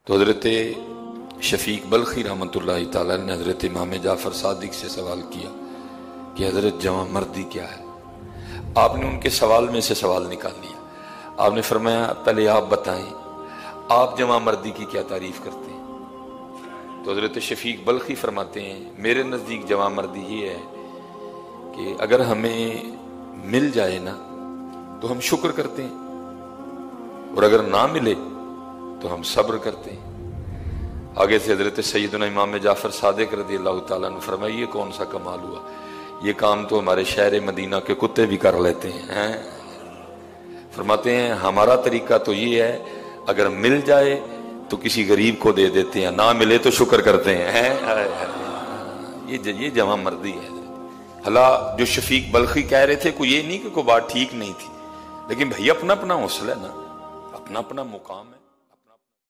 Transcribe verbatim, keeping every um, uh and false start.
तो हज़रत शफीक बल्खी रहमतुल्लाह तआला ने हज़रत इमाम जाफ़र सादिक से सवाल किया कि हज़रत जवां मर्दी क्या है। आपने उनके सवाल में से सवाल निकाल लिया। आपने फरमाया पहले आप बताएं, आप जवां मर्दी की क्या तारीफ करते हैं। तो हज़रत शफीक बल्खी फरमाते हैं, मेरे नज़दीक जवां मर्दी ये है कि अगर हमें मिल जाए ना तो हम शुक्र करते हैं, और अगर ना मिले तो हम सब्र करते हैं। आगे से हजरत सैयदना इमाम जाफ़र सादिक रज़ी अल्लाह ताला ने फरमाया, ये कौन सा कमाल हुआ, ये काम तो हमारे शहर मदीना के कुत्ते भी कर लेते हैं, हैं? फरमाते हैं हमारा तरीका तो ये है, अगर मिल जाए तो किसी गरीब को दे देते हैं, ना मिले तो शुक्र करते हैं, हैं? ये ये जवां मर्दी है। हला जो शफीक बल्खी कह रहे थे कोई ये नहीं कि कोई बात ठीक नहीं थी, लेकिन भाई अपना अपना हौसला है ना, अपना अपना मुकाम है।